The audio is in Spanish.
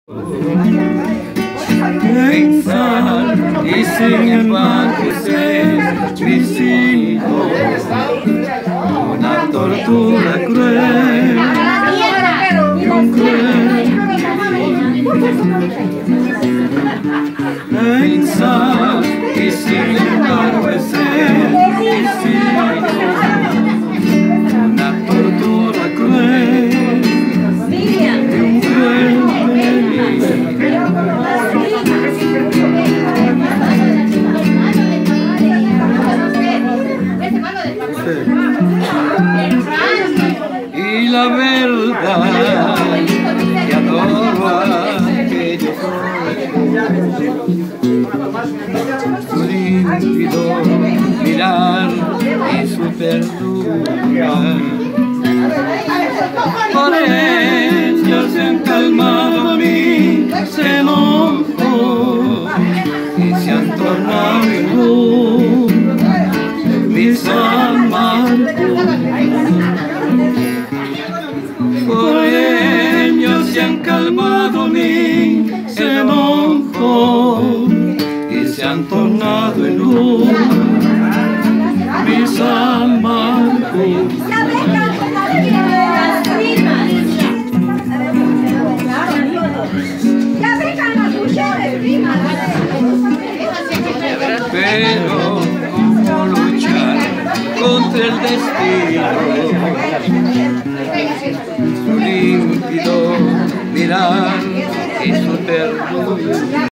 Pensar y sin embargo ser vencido, una tortura cruel y un cruel. Pensar y sin embargo ser vencido, una tortura cruel y un cruel. Y la verdad que adoro aquellos su límpido mirar y su ternura. Por ellos se han calmado mi enojo y se han tornado en luz mis amargos. Por ellos se han calmado mi enojo y se han tornado en luz mis amargos. Pero ¿cómo luchar contra el destino? Su límpido mirar y su ternura.